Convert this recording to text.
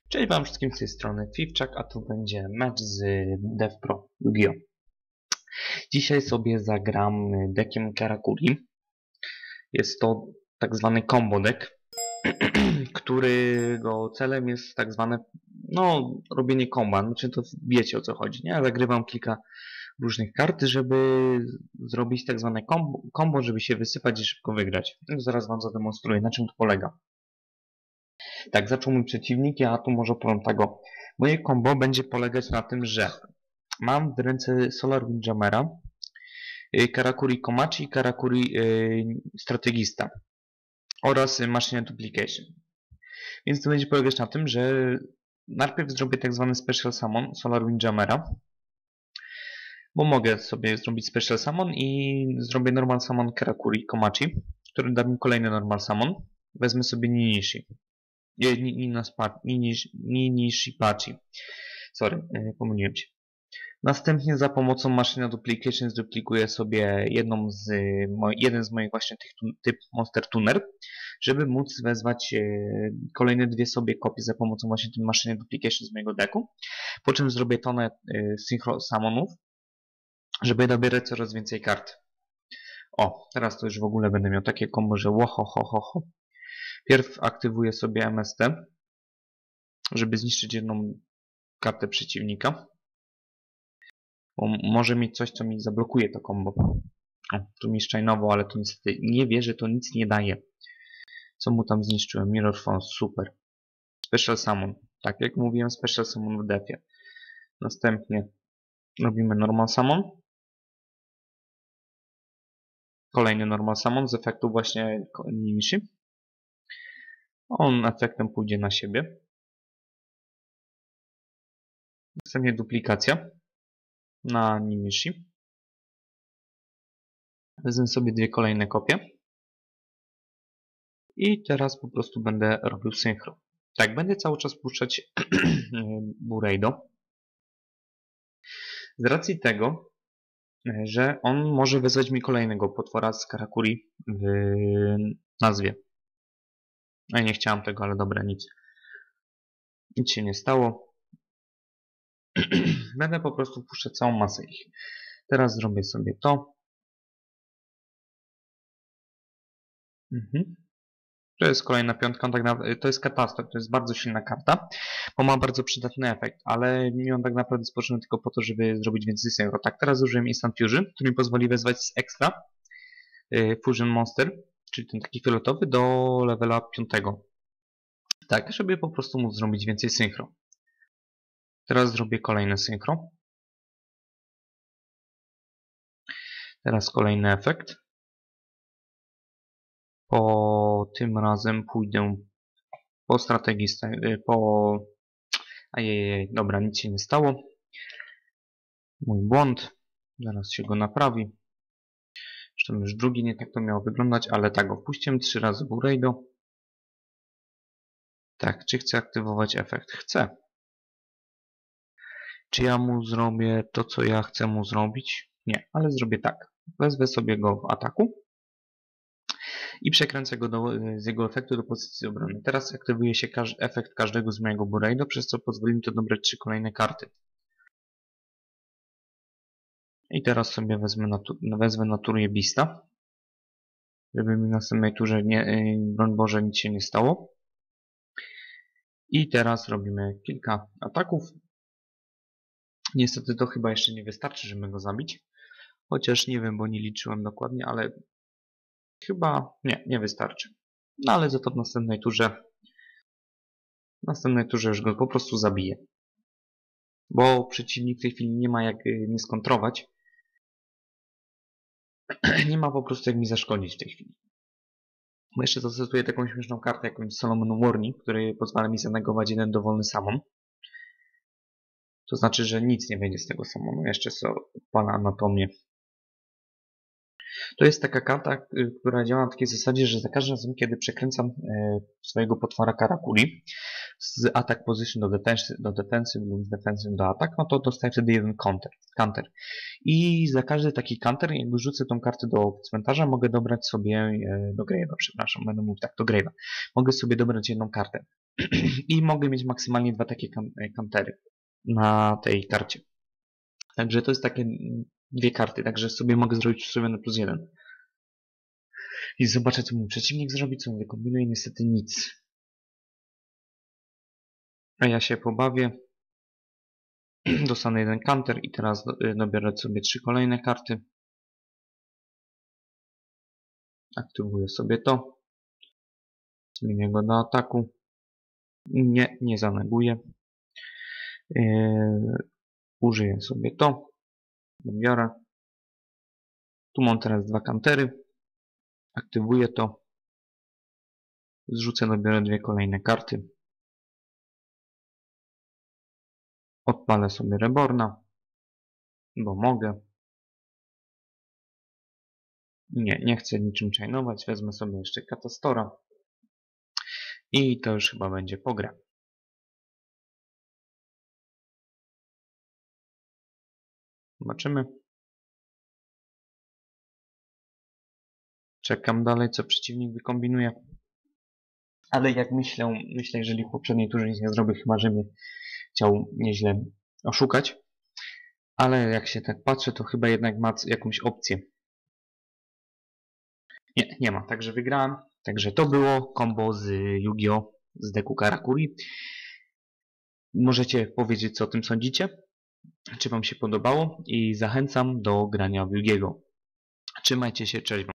Cześć Wam wszystkim z tej strony Fifczak, a tu będzie mecz z DevPro Yu-Gi-Oh! Dzisiaj sobie zagram deckiem Karakuri. Jest to tak zwany combo deck, którego celem jest tak zwane robienie komba. Znaczy to wiecie o co chodzi, nie? Ja zagrywam kilka różnych kart, żeby zrobić tak zwane combo, żeby się wysypać i szybko wygrać. Zaraz Wam zademonstruję, na czym to polega. Tak, zaczął mój przeciwnik, ja tu może powiem tego. Moje combo będzie polegać na tym, że mam w ręce Solar Windjammera, Karakuri Komachi i Karakuri Strategista oraz Machine Duplication. Więc to będzie polegać na tym, że najpierw zrobię tak zwany Special Summon Solar Windjammera, bo mogę sobie zrobić Special Summon i zrobię Normal Summon Karakuri Komachi, który da mi kolejny Normal Summon. Wezmę sobie Ninishi. Ninishi-Pachi. Sorry, pomyliłem się. Następnie za pomocą Machine Duplication zduplikuję sobie jeden z moich właśnie typ Monster Tuner, żeby móc wezwać kolejne dwie sobie kopie za pomocą właśnie tym Machine Duplication z mojego decku. Po czym zrobię tonę Synchro Summonów, żeby dobierać coraz więcej kart. O, teraz to już w ogóle będę miał takie kombo, że łoho. Pierw aktywuję sobie MST, żeby zniszczyć jedną kartę przeciwnika. Bo może mieć coś, co mi zablokuje to combo. O, tu mi szczajnowo, ale to niestety nie wie, że to nic nie daje. Co mu tam zniszczyłem? Mirror Force, super. Special Summon. Tak jak mówiłem, Special Summon w defie. Następnie robimy Normal Summon. Kolejny Normal Summon z efektu właśnie Ninishi. On efektem pójdzie na siebie. Następnie duplikacja na Ninishi. Wezmę sobie dwie kolejne kopie. I teraz po prostu będę robił synchro. Tak, będę cały czas puszczać Bureido. Z racji tego, że on może wezwać mi kolejnego potwora z Karakuri w nazwie. No nie chciałem tego, ale dobra, nic. Nic się nie stało. Będę po prostu puszczać całą masę ich. Teraz zrobię sobie to. To jest kolejna piątka, to jest katastrofa, to jest bardzo silna karta, bo ma bardzo przydatny efekt, ale ją tak naprawdę stworzyłem tylko po to, żeby zrobić więcej synchro. Tak, teraz użyłem Instant Fusion, który mi pozwoli wezwać z extra Fusion Monster, czyli ten taki fioletowy, do levela 5. Tak, żeby po prostu móc zrobić więcej synchro. Teraz zrobię kolejne synchro. Teraz kolejny efekt. Po tym razem pójdę po strategistę, Ajajaj, dobra, nic się nie stało. Mój błąd. Zaraz się go naprawi. Zresztą już drugi nie tak to miało wyglądać, ale tak go wpuściłem 3 razy Bureido. Tak, czy chcę aktywować efekt? Chcę. Czy ja mu zrobię to, co ja chcę mu zrobić? Nie, ale zrobię tak. Wezwę sobie go w ataku i przekręcę go z jego efektu do pozycji obrony. Teraz aktywuje się efekt każdego z mojego Bureido, przez co pozwoli mi to dobrać 3 kolejne karty. I teraz sobie wezmę Naturię Beasta, żeby mi w następnej turze, broń Boże, nic się nie stało. I teraz robimy kilka ataków. Niestety to chyba jeszcze nie wystarczy, żeby go zabić. Chociaż nie wiem, bo nie liczyłem dokładnie, ale chyba nie wystarczy. No ale za to w następnej turze już go po prostu zabiję. Bo przeciwnik w tej chwili nie ma jak mnie skontrować. Nie ma po prostu jak mi zaszkodzić w tej chwili. Bo jeszcze zastosuję taką śmieszną kartę, jakąś Solomon Warning, który pozwala mi zanegować jeden dowolny summon. To znaczy, że nic nie będzie z tego summonu. Jeszcze sobie odpala anatomię. To jest taka karta, która działa na takiej zasadzie, że za każdym razem, kiedy przekręcam swojego potwora Karakuri, z attack position do defensive lub z defensive do attack, no to dostaję wtedy jeden counter. I za każdy taki counter, jakby rzucę tą kartę do cmentarza, mogę dobrać sobie, do grave'a, przepraszam, będę mówił tak, do grave'a. Mogę sobie dobrać jedną kartę. I mogę mieć maksymalnie 2 takie countery na tej karcie. Także to jest takie 2 karty, także sobie mogę zrobić ustawione +1. I zobaczę, co mój przeciwnik zrobi, co on wykombinuje. Niestety nic. A ja się pobawię. Dostanę jeden counter i teraz dobiorę sobie 3 kolejne karty. Aktywuję sobie to. Zmienię go do ataku. Nie zaneguję. Użyję sobie to. Dobiorę. Tu mam teraz 2 countery. Aktywuję to. Zrzucę, dobiorę 2 kolejne karty. Odpalę sobie Reborna, bo mogę. Nie chcę niczym chainować. Wezmę sobie jeszcze Katastora. I to już chyba będzie po grze. Zobaczymy. Czekam dalej, co przeciwnik wykombinuje. Ale jak myślę, jeżeli w poprzedniej turze nic nie zrobię, chyba że mnie chciał nieźle oszukać. Ale jak się tak patrzę, to chyba jednak ma jakąś opcję. Nie ma, także wygrałem. Także to było combo z Yu-Gi-Oh! Z deku Karakuri. Możecie powiedzieć, co o tym sądzicie. Czy wam się podobało i zachęcam do grania w Yu-Gi-Oh! Trzymajcie się, cześć.